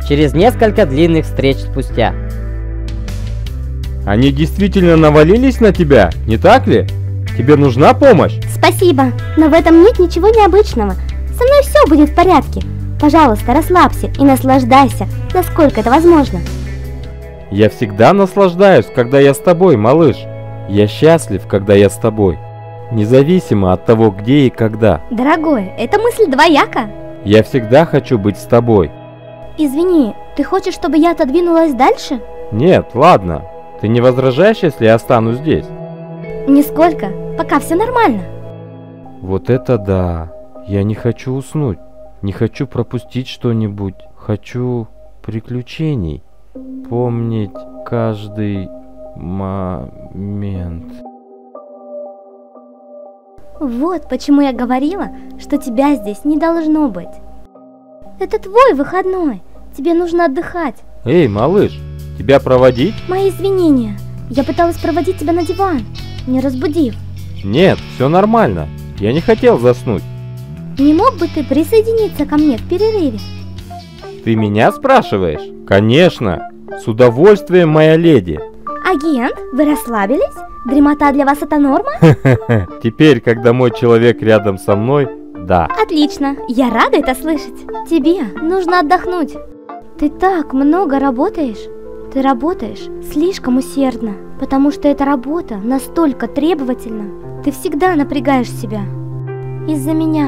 через несколько длинных встреч спустя. Они действительно навалились на тебя, не так ли? Тебе нужна помощь? Спасибо, но в этом нет ничего необычного. Со мной все будет в порядке. Пожалуйста, расслабься и наслаждайся, насколько это возможно. Я всегда наслаждаюсь, когда я с тобой, малыш. Я счастлив, когда я с тобой. Независимо от того, где и когда. Дорогой, эта мысль двояка. Я всегда хочу быть с тобой. Извини, ты хочешь, чтобы я отодвинулась дальше? Нет, ладно. Ты не возражаешь, если я останусь здесь? Нисколько, пока все нормально. Вот это да. Я не хочу уснуть. Не хочу пропустить что-нибудь. Хочу приключений. Помнить каждый момент. Вот почему я говорила, что тебя здесь не должно быть. Это твой выходной. Тебе нужно отдыхать. Эй, малыш, тебя проводить? Мои извинения. Я пыталась проводить тебя на диван, не разбудив. Нет, все нормально. Я не хотел заснуть. Не мог бы ты присоединиться ко мне в перерыве? Ты меня спрашиваешь? Конечно. С удовольствием, моя леди. Агент, вы расслабились? Дремота для вас это норма? Теперь, когда мой человек рядом со мной, да. Отлично, я рада это слышать. Тебе нужно отдохнуть. Ты так много работаешь. Ты работаешь слишком усердно, потому что эта работа настолько требовательна. Ты всегда напрягаешь себя. Из-за меня.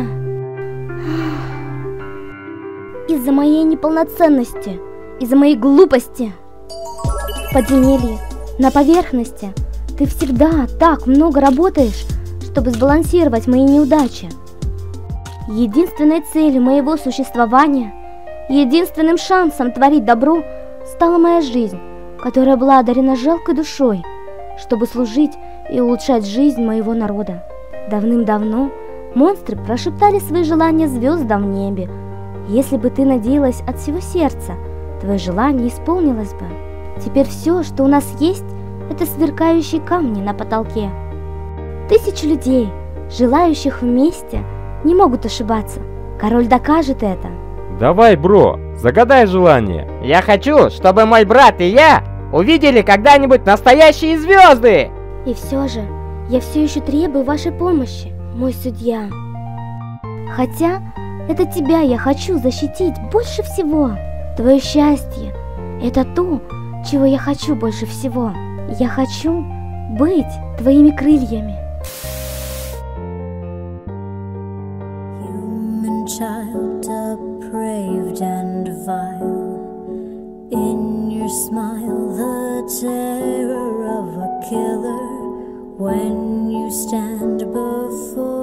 Из-за моей неполноценности. Из-за моей глупости. В подземелье, на поверхности. Ты всегда так много работаешь, чтобы сбалансировать мои неудачи. Единственной целью моего существования, единственным шансом творить добро стала моя жизнь, которая была одарена жалкой душой, чтобы служить и улучшать жизнь моего народа. Давным-давно монстры прошептали свои желания звездам в небе. Если бы ты надеялась от всего сердца, твое желание исполнилось бы. Теперь все, что у нас есть, это сверкающие камни на потолке. Тысячи людей, желающих вместе, не могут ошибаться. Король докажет это. Давай, бро, загадай желание. Я хочу, чтобы мой брат и я увидели когда-нибудь настоящие звезды! И все же, я все еще требую вашей помощи, мой судья. Хотя, это тебя я хочу защитить больше всего. Твое счастье – это то, чего я хочу больше всего. Я хочу быть твоими крыльями. Child, depraved and vile, in your smile the terror of a killer, when you stand before